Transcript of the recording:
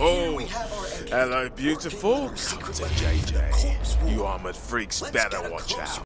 Oh, hello, beautiful. Come to JJ. You armored freaks better watch out.